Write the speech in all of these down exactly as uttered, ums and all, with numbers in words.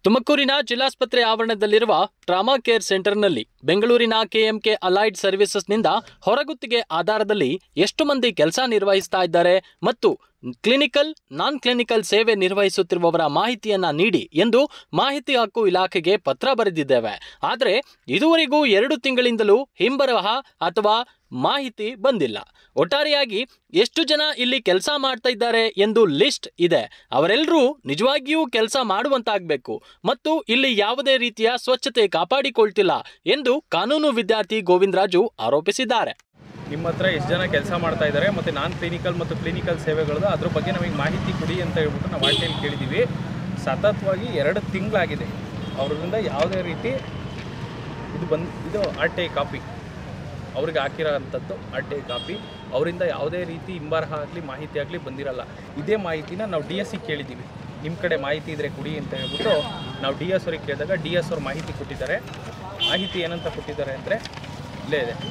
ತುಮಕೂರಿನ ಜಿಲ್ಲಾಸ್ಪತ್ರೆ ಆವರಣದಲ್ಲಿರುವ trauma care ಸೆಂಟರ್ನಲ್ಲಿ ಬೆಂಗಳೂರಿನ ಕೆಎಂಕೆ ಅಲೈಡ್ ಸರ್ವಿಸಸ್ನಿಂದ ಹೊರಗುತ್ತಿಗೆ ಆಧಾರದಲ್ಲಿ ಎಷ್ಟು ಮಂದಿ ಕೆಲಸ ನಿರ್ವಹಿಸ್ತಾ ಇದ್ದಾರೆ ಮತ್ತು ಕ್ಲಿನಿಕಲ್ ನಾನ್ ಕ್ಲಿನಿಕಲ್ ಸೇವೆ ನಿರ್ವಹಿಸುತ್ತಿರುವವರ ಮಾಹಿತಿಯನ್ನ ನೀಡಿ ಎಂದು ಮಾಹಿತಿ ಹಕ್ಕು ಇಲಾಖೆಗೆ ಪತ್ರ ಬರೆದಿದ್ದೇವೆ. ಆದರೆ ಇದುವರೆಗೂ ಎರಡು ತಿಂಗಳಿಂದಲೂ ಹಿಂಬರಹ ಅಥವಾ ಮಾಹಿತಿ ಬಂದಿಲ್ಲ. ಒಟ್ಟಾರೆಯಾಗಿ ಎಷ್ಟು ಜನ ಇಲ್ಲಿ ಕೆಲಸ ಮಾಡ್ತಾ ಇದ್ದಾರೆ ಎಂದು ಲಿಸ್ಟ್ ಇದೆ. ಅವರೆಲ್ಲರೂ ನಿಜವಾಗಿಯೂ ಕೆಲಸ ಮಾಡುವಂತಾಗಬೇಕು ಮತ್ತು ಇಲ್ಲಿ ಯಾವುದೇ ರೀತಿಯ ಸ್ವಚ್ಛತೆ ಕಾಪಾಡಿಕೊಳ್ತಿಲ್ಲ ಎಂದು ಕಾನೂನು ವಿದ್ಯಾರ್ಥಿ ಗೋವಿಂದರಾಜು ಆರೋಪಿಸಿದ್ದಾರೆ. ನಿಮ್ಮ ಹತ್ರ ಎಷ್ಟು ಜನ ಕೆಲಸ ಮಾಡ್ತಾ ಇದ್ದಾರೆ ಮತ್ತು ನಾನ್ ಕ್ಲಿನಿಕಲ್ ಮತ್ತು ಕ್ಲಿನಿಕಲ್ ಸೇವೆಗಳು ಅದ್ರ ಬಗ್ಗೆ ನಮಗೆ ಮಾಹಿತಿ ಕೊಡಿ ಅಂತ ಹೇಳ್ಬಿಟ್ಟು ನಾವು ಆರ್ಟಿಯಲ್ಲಿ ಕೇಳಿದ್ದೀವಿ. ಸತತವಾಗಿ ಎರಡು ತಿಂಗಳಾಗಿದೆ. ಅವರಿಂದ ಯಾವುದೇ ರೀತಿ ಇದು ಬಂದು ಇದು ಆರ್ ಟಿ ಐ ಕಾಪಿ ಅವ್ರಿಗೆ ಹಾಕಿರೋ ಅಂಥದ್ದು ಆರ್ ಟಿ ಐ ಕಾಪಿ ಅವರಿಂದ ಯಾವುದೇ ರೀತಿ ಹಿಂಬರಹ ಆಗಲಿ ಮಾಹಿತಿ ಆಗಲಿ ಬಂದಿರಲ್ಲ. ಇದೇ ಮಾಹಿತಿನ ನಾವು ಡಿ ಎಸ್ ಸಿ ಕೇಳಿದ್ದೀವಿ. ನಿಮ್ಮ ಕಡೆ ಮಾಹಿತಿ ಇದ್ದರೆ ಕೊಡಿ ಅಂತ ಹೇಳ್ಬಿಟ್ಟು ನಾವು ಡಿ ಎಸ್ ಅವ್ರಿಗೆ ಕೇಳಿದಾಗ ಡಿ ಎಸ್ ಅವ್ರು ಮಾಹಿತಿ ಕೊಟ್ಟಿದ್ದಾರೆ. ಮಾಹಿತಿ ಏನಂತ ಕೊಟ್ಟಿದ್ದಾರೆ ಅಂದರೆ ಇಲ್ಲೇ ಇದೆ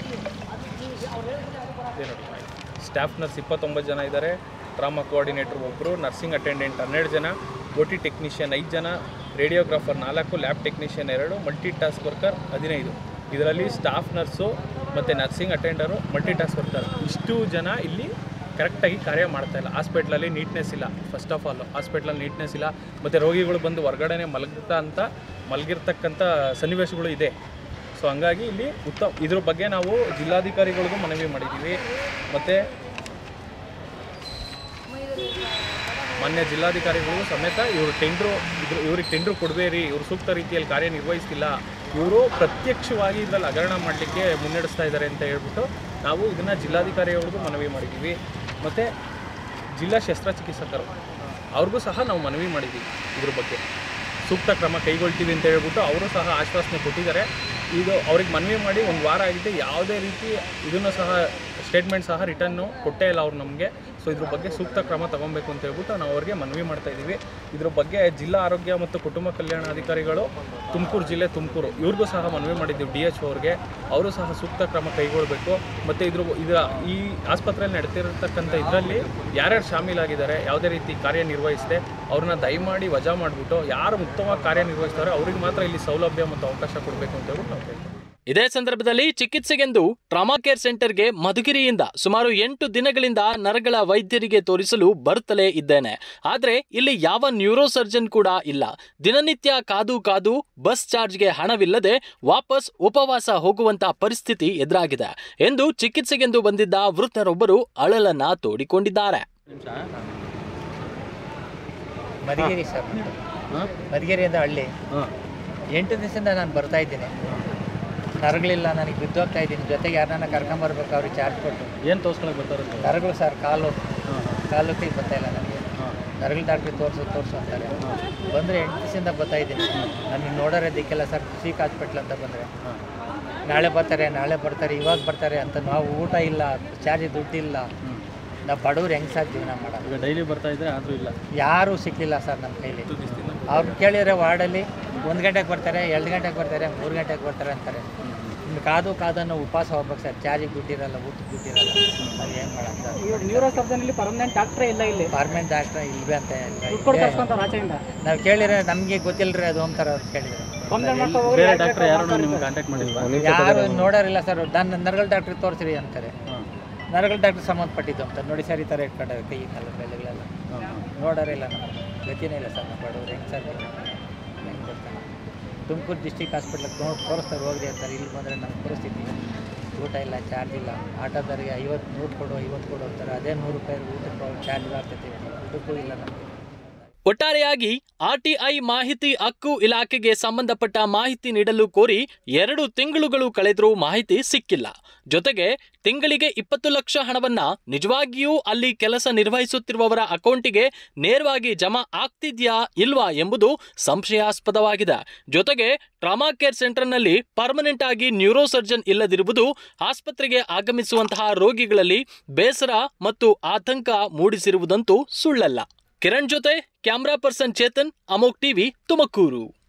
ನೋಡಿ, ಸ್ಟಾಫ್ ನರ್ಸ್ ಇಪ್ಪತ್ತೊಂಬತ್ತು ಜನ ಇದ್ದಾರೆ, ಟ್ರಾಮಾ ಕೋಆರ್ಡಿನೇಟರ್ ಒಬ್ಬರು, ನರ್ಸಿಂಗ್ ಅಟೆಂಡೆಂಟ್ ಹನ್ನೆರಡು ಜನ, ಓ ಟಿ ಟೆಕ್ನಿಷಿಯನ್ ಐದು ಜನ, ರೇಡಿಯೋಗ್ರಾಫರ್ ನಾಲ್ಕು, ಲ್ಯಾಬ್ ಟೆಕ್ನಿಷಿಯನ್ ಎರಡು, ಮಲ್ಟಿ ಟಾಸ್ಕ್ ವರ್ಕರ್ ಹದಿನೈದು. ಇದರಲ್ಲಿ ಸ್ಟಾಫ್ ನರ್ಸು ಮತ್ತು nursing attender multi task worker ಇಷ್ಟು ಜನ ಇಲ್ಲಿ ಕರೆಕ್ಟಾಗಿ ಕಾರ್ಯ ಮಾಡ್ತಾಯಿಲ್ಲ. ಹಾಸ್ಪಿಟ್ಲಲ್ಲಿ ನೀಟ್ನೆಸ್ ಇಲ್ಲ. ಫಸ್ಟ್ ಆಫ್ ಆಲ್ ಹಾಸ್ಪಿಟ್ಲಲ್ಲಿ ನೀಟ್ನೆಸ್ ಇಲ್ಲ ಮತ್ತು ರೋಗಿಗಳು ಬಂದು ಹೊರಗಡೆ ಮಲಗ್ತಾ ಅಂತ ಮಲಗಿರ್ತಕ್ಕಂಥ ಸನ್ನಿವೇಶಗಳು ಇದೆ. ಸೊ ಹಂಗಾಗಿ ಇಲ್ಲಿ ಉತ್ತಮ ಇದ್ರ ಬಗ್ಗೆ ನಾವು ಜಿಲ್ಲಾಧಿಕಾರಿಗಳಿಗೂ ಮನವಿ ಮಾಡಿದ್ದೀವಿ. ಮತ್ತು ಮಾನ್ಯ ಜಿಲ್ಲಾಧಿಕಾರಿಗಳಿಗೂ ಸಮೇತ ಇವರು ಟೆಂಡ್ರು ಇದ್ರ ಇವ್ರಿಗೆ ಟೆಂಡ್ರು ಕೊಡಬೇರಿ, ಇವರು ಸೂಕ್ತ ರೀತಿಯಲ್ಲಿ ಕಾರ್ಯನಿರ್ವಹಿಸ್ತಿಲ್ಲ, ಇವರು ಪ್ರತ್ಯಕ್ಷವಾಗಿ ಇದರಲ್ಲಿ ಹಗರಣ ಮಾಡಲಿಕ್ಕೆ ಮುನ್ನಡೆಸ್ತಾ ಇದ್ದಾರೆ ಅಂತ ಹೇಳ್ಬಿಟ್ಟು ನಾವು ಇದನ್ನು ಜಿಲ್ಲಾಧಿಕಾರಿಗಳಿಗೂ ಮನವಿ ಮಾಡಿದ್ದೀವಿ. ಮತ್ತು ಜಿಲ್ಲಾ ಶಸ್ತ್ರಚಿಕಿತ್ಸಕರು ಅವ್ರಿಗೂ ಸಹ ನಾವು ಮನವಿ ಮಾಡಿದ್ದೀವಿ. ಇದ್ರ ಬಗ್ಗೆ ಸೂಕ್ತ ಕ್ರಮ ಕೈಗೊಳ್ತೀವಿ ಅಂತ ಹೇಳ್ಬಿಟ್ಟು ಅವರು ಸಹ ಆಶ್ವಾಸನೆ ಕೊಟ್ಟಿದ್ದಾರೆ. ಇದು ಅವ್ರಿಗೆ ಮನವಿ ಮಾಡಿ ಒಂದು ವಾರ ಆಗಿದೆ, ಯಾವುದೇ ರೀತಿ ಇದನ್ನು ಸಹ ಸ್ಟೇಟ್ಮೆಂಟ್ ಸಹ ರಿಟರ್ನು ಕೊಟ್ಟೇ ಇಲ್ಲ ಅವ್ರು ನಮಗೆ. ಸೊ ಇದ್ರ ಬಗ್ಗೆ ಸೂಕ್ತ ಕ್ರಮ ತಗೊಬೇಕು ಅಂತ ಹೇಳ್ಬಿಟ್ಟು ನಾವು ಅವ್ರಿಗೆ ಮನವಿ ಮಾಡ್ತಾಯಿದ್ದೀವಿ. ಇದ್ರ ಬಗ್ಗೆ ಜಿಲ್ಲಾ ಆರೋಗ್ಯ ಮತ್ತು ಕುಟುಂಬ ಕಲ್ಯಾಣ ಅಧಿಕಾರಿಗಳು ತುಮಕೂರು ಜಿಲ್ಲೆ ತುಮಕೂರು ಇವ್ರಿಗೂ ಸಹ ಮನವಿ ಮಾಡಿದ್ದೀವಿ. ಡಿ ಎಚ್ ಅವ್ರಿಗೆ ಅವರು ಸಹ ಸೂಕ್ತ ಕ್ರಮ ಕೈಗೊಳ್ಳಬೇಕು. ಮತ್ತು ಇದ್ರ ಇದರ ಈ ಆಸ್ಪತ್ರೆಯಲ್ಲಿ ನಡೆತಿರತಕ್ಕಂಥ ಇದರಲ್ಲಿ ಯಾರ್ಯಾರು ಶಾಮೀಲಾಗಿದ್ದಾರೆ, ಯಾವುದೇ ರೀತಿ ಕಾರ್ಯನಿರ್ವಹಿಸದೆ ಅವ್ರನ್ನ ದಯಮಾಡಿ ವಜಾ ಮಾಡಿಬಿಟ್ಟು ಯಾರು ಉತ್ತಮವಾಗಿ ಕಾರ್ಯನಿರ್ವಹಿಸ್ತಾರೆ ಅವ್ರಿಗೆ ಮಾತ್ರ ಇಲ್ಲಿ ಸೌಲಭ್ಯ ಮತ್ತು ಅವಕಾಶ ಕೊಡಬೇಕು ಅಂತ ಹೇಳ್ಬಿಟ್ಟು ನಾವು ಹೇಳ್ತೀವಿ. ಇದೇ ಸಂದರ್ಭದಲ್ಲಿ ಚಿಕಿತ್ಸೆಗೆಂದು ಟ್ರಾಮಾ ಕೇರ್ ಸೆಂಟರ್ಗೆ ಮಧುಗಿರಿಯಿಂದ ಸುಮಾರು ಎಂಟು ದಿನಗಳಿಂದ ನರಗಳ ವೈದ್ಯರಿಗೆ ತೋರಿಸಲು ಬರುತ್ತಲೇ ಇದ್ದೇನೆ. ಆದರೆ ಇಲ್ಲಿ ಯಾವ ನ್ಯೂರೋ ಸರ್ಜನ್ ಕೂಡ ಇಲ್ಲ. ದಿನನಿತ್ಯ ಕಾದು ಕಾದು ಬಸ್ ಚಾರ್ಜ್ಗೆ ಹಣವಿಲ್ಲದೆ ವಾಪಸ್ ಉಪವಾಸ ಹೋಗುವಂತ ಪರಿಸ್ಥಿತಿ ಎದುರಾಗಿದೆ ಎಂದು ಚಿಕಿತ್ಸೆಗೆಂದು ಬಂದಿದ್ದ ವೃದ್ಧರೊಬ್ಬರು ಅಳಲನ್ನ ತೋಡಿಕೊಂಡಿದ್ದಾರೆ. ಮಧುಗಿರಿ ಸರ್, ಮಧುಗಿರಿಯಿಂದ ಹಳ್ಳಿ. ಎಂಟು ದಿವಸದಿಂದ ನಾನು ಬರ್ತಾ ಇದ್ದೀನಿ. ನರಗಳಿಲ್ಲ, ನನಗೆ ಬಿದ್ದೋಗ್ತಾ ಇದ್ದೀನಿ. ಜೊತೆಗೆ ಯಾರನ್ನ ಕರ್ಕೊಂಬರ್ಬೇಕು, ಅವ್ರಿಗೆ ಚಾರ್ಜ್ ಕೊಟ್ಟು. ಏನು ತೋರಿಸ್ಕೊಳಕ್ಕೆ ಬರ್ತಾರೆ? ನರಗಳು ಸರ್, ಕಾಲು ಕಾಲು ಕೈ ಬರ್ತಾ ಇಲ್ಲ ನನಗೆ. ನರಗಳ ಡಾಕ್ಟ್ರಿಗೆ ತೋರಿಸು ತೋರಿಸು ಅಂತಾರೆ. ಬಂದರೆ ಎಂಟು ದಿವಸದಿಂದ ಬರ್ತಾ ಇದ್ದೀನಿ. ನನಗೆ ನೋಡೋರೋದಕ್ಕೆಲ್ಲ ಸರ್ ಸೀಕ್ ಹಾಸ್ಪಿಟ್ಲ್ ಅಂತ ಬಂದರೆ ನಾಳೆ ಬರ್ತಾರೆ ನಾಳೆ ಬರ್ತಾರೆ ಇವಾಗ ಬರ್ತಾರೆ ಅಂತ. ನಾವು ಊಟ ಇಲ್ಲ, ಚಾರ್ಜ್ ದುಡ್ಡಿಲ್ಲ, ನಾವು ಬಡವ್ರು ಹೆಂಗೆ ಸರ್ ಜೀವನ ಮಾಡೋದು? ಈಗ ಡೈಲಿ ಬರ್ತಾ ಇದ್ದರೆ ಆದರೂ ಇಲ್ಲ, ಯಾರೂ ಸಿಕ್ಕಲಿಲ್ಲ ಸರ್ ನಮ್ಮ ಕೈಲಿ. ಅವ್ರು ಕೇಳಿದರೆ ವಾರ್ಡಲ್ಲಿ ಒಂದು ಗಂಟೆಗೆ ಬರ್ತಾರೆ, ಎರಡು ಗಂಟೆಗೆ ಬರ್ತಾರೆ, ಮೂರು ಗಂಟೆಗೆ ಬರ್ತಾರೆ ಅಂತಾರೆ. ಇನ್ನು ಕಾದು ಕಾದನ್ನು ಉಪವಾಸ ಹೋಗ್ಬೇಕು ಸರ್. ಚಾರ್ಜಿಗೆ ದುಡ್ಡಿರಲ್ಲ, ಊಟಕ್ಕೆ ದುಡ್ಡಿರಲ್ಲ. ಅದು ಏನು ಮಾಡೋದು ಸರ್? ನ್ಯೂರೋ ಸರ್ಜನಲ್ಲಿ ಪರ್ಮನೆಂಟ್ ಡಾಕ್ಟ್ರೇ ಇಲ್ಲ ಇಲ್ಲಿ. ಪರ್ಮನೆಂಟ್ ಡಾಕ್ಟ್ರ್ ಇಲ್ವೇ ಅಂತ ಆಚೆಯಿಂದ ನಾವು ಕೇಳಿದ್ರೆ ನಮಗೆ ಗೊತ್ತಿಲ್ಲರಿ ಅದು ಅಂತಾರೆ. ಅವ್ರು ಕೇಳಿದರೆ ಬೇರೆ ಡಾಕ್ಟ್ರ್ ಯಾರು ನಿಮ್ಗೆ ಕಾಂಟ್ಯಾಕ್ಟ್ ಮಾಡಿಲ್ವಾ? ಯಾರು ನೋಡೋರಿಲ್ಲ ಸರ್. ನನ್ನ ನರಗಳ ಡಾಕ್ಟ್ರಿಗೆ ತೋರಿಸ್ರಿ ಅಂತಾರೆ. ನರಗಳ ಡಾಕ್ಟ್ರ್ ಸಂಬಂಧಪಟ್ಟಿದ್ದು ಅಂತ ನೋಡಿ ಸರ್. ಈ ಥರ ಇಟ್ಕೊಂಡಾರೆ ಕೈ ಕಾಲು ಬೆಳೆಗಳೆಲ್ಲ ನೋಡೋರೇ ಇಲ್ಲ. ನಮಗೆ ಗತಿನೇ ಇಲ್ಲ ಸರ್. ನಮ್ಮ ಬಡವ್ರು ಹೆಂಗೆ ಸರ್ ಹೆಂಗೆ ಬರ್ತಾನೆ? ತುಮಕೂರು ಡಿಸ್ಟಿಕ್ ಹಾಸ್ಪಿಟ್ಲಿಗೆ ನೋಡಿ ತೋರಿಸ್ತಾರೆ ಹೋಗ್ರಿ ಅಂತಾರೆ. ಇಲ್ಲಿ ಬಂದರೆ ನಮ್ಮ ಪರಿಸ್ಥಿತಿ ಊಟ ಇಲ್ಲ, ಚಾರ್ಜ್ ಇಲ್ಲ. ಆಟೋದವರಿಗೆ ಐವತ್ತು ನೂರು ಕೊಡು ಐವತ್ತು ಕೊಡು ಅಂತಾರೆ. ಅದೇ ನೂರು ರೂಪಾಯಿ ಊಟಕ್ಕೆ ಚಾರ್ಜ್ ಆಗ್ತೈತೆ. ಊಟಕ್ಕೂ ಇಲ್ಲ ನಮಗೆ. ಒಟ್ಟಾರೆಯಾಗಿ ಆರ್ಟಿಐ ಮಾಹಿತಿ ಹಕ್ಕು ಇಲಾಖೆಗೆ ಸಂಬಂಧಪಟ್ಟ ಮಾಹಿತಿ ನೀಡಲು ಕೋರಿ ಎರಡು ತಿಂಗಳುಗಳು ಕಳೆದರೂ ಮಾಹಿತಿ ಸಿಕ್ಕಿಲ್ಲ. ಜೊತೆಗೆ ತಿಂಗಳಿಗೆ ಇಪ್ಪತ್ತು ಲಕ್ಷ ಹಣವನ್ನ ನಿಜವಾಗಿಯೂ ಅಲ್ಲಿ ಕೆಲಸ ನಿರ್ವಹಿಸುತ್ತಿರುವವರ ಅಕೌಂಟಿಗೆ ನೇರವಾಗಿ ಜಮಾ ಆಗ್ತಿದ್ಯಾ ಇಲ್ವಾ ಎಂಬುದು ಸಂಶಯಾಸ್ಪದವಾಗಿದೆ. ಜೊತೆಗೆ ಟ್ರಾಮಾ ಕೇರ್ ಸೆಂಟರ್ನಲ್ಲಿ ಪರ್ಮನೆಂಟ್ ಆಗಿ ನ್ಯೂರೋ ಸರ್ಜನ್ ಇಲ್ಲದಿರುವುದು ಆಸ್ಪತ್ರೆಗೆ ಆಗಮಿಸುವಂತಹ ರೋಗಿಗಳಲ್ಲಿ ಬೇಸರ ಮತ್ತು ಆತಂಕ ಮೂಡಿಸಿರುವುದಂತೂ ಸುಳ್ಳಲ್ಲ. ಕಿರಣ್ ಜೊತೆ ಕ್ಯಾಮರಾ ಪರ್ಸನ್ ಚೇತನ್, ಅಮೋಕ್ ಟಿವಿ, ತುಮಕೂರು.